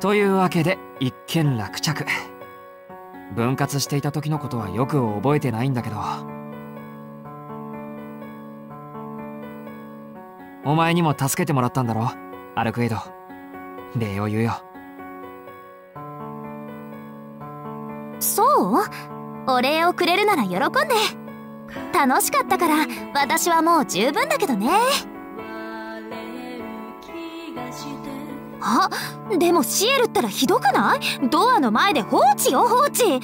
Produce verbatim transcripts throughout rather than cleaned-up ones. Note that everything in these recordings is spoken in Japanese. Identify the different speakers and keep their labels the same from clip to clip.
Speaker 1: というわけで一件落着。分割していた時のことはよく覚えてないんだけど、お前にも助けてもらったんだろ、アルクエイド。礼を言うよ。
Speaker 2: そう？お礼をくれるなら喜んで。楽しかったから私はもう十分だけどね。あ、でもシエルったらひどくない？ドアの前で放置よ、放置。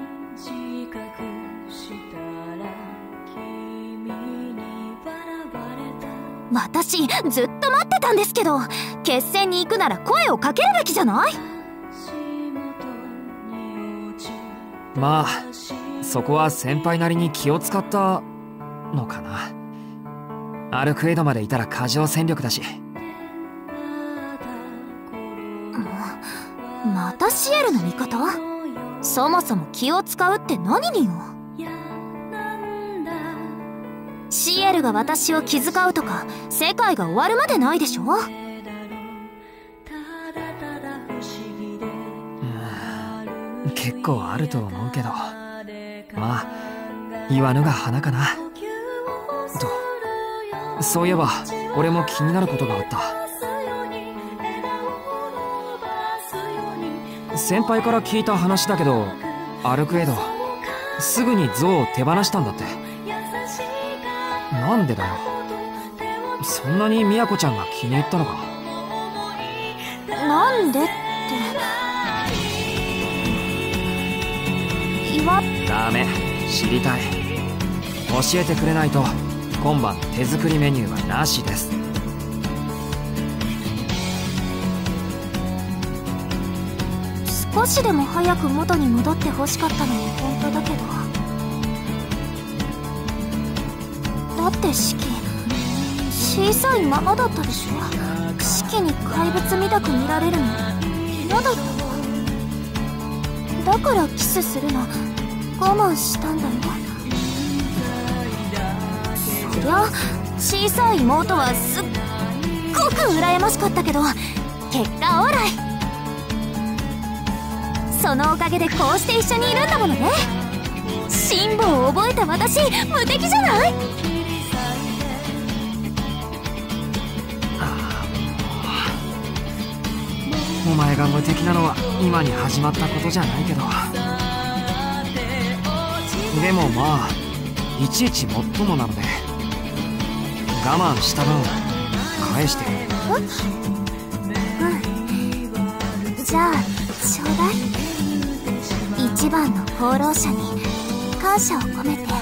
Speaker 2: 私ずっと待ってたんですけど、決戦に行くなら声をかけるべきじゃない？
Speaker 1: まあそこは先輩なりに気を使ったのかな。アルクエイドまでいたら過剰戦力だし。
Speaker 2: またシエルの味方？そもそも気を使うって何によ。シエルが私を気遣うとか世界が終わるまでないでしょ。
Speaker 1: うん、結構あると思うけど、まあ言わぬが花かなと。そういえば俺も気になることがあった。先輩から聞いた話だけど、アルクエイドすぐに像を手放したんだって。なんでだよ。そんなにみやこちゃんが気に入ったのか。
Speaker 2: なんでって言わ
Speaker 1: ダメ、知りたい。教えてくれないと今晩手作りメニューはなしです。
Speaker 2: 少しでも早く元に戻ってほしかったのも本当だけど、だってシキ小さいままだったでしょ。シキに怪物みたく見られるの嫌だった。だからキスするの我慢したんだよ。そりゃ小さい妹はすっごく羨ましかったけど、結果オーライ。そのおかげでこうして一緒にいるんだものね。辛抱を覚えた私無敵じゃない？
Speaker 1: お前が無敵なのは今に始まったことじゃないけど、でもまあいちいちもっともなので我慢した分返してくれ。
Speaker 2: うん、じゃあちょうだい。一番の放浪者に感謝を込めてね。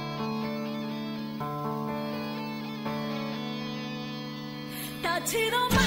Speaker 2: 立ち止ま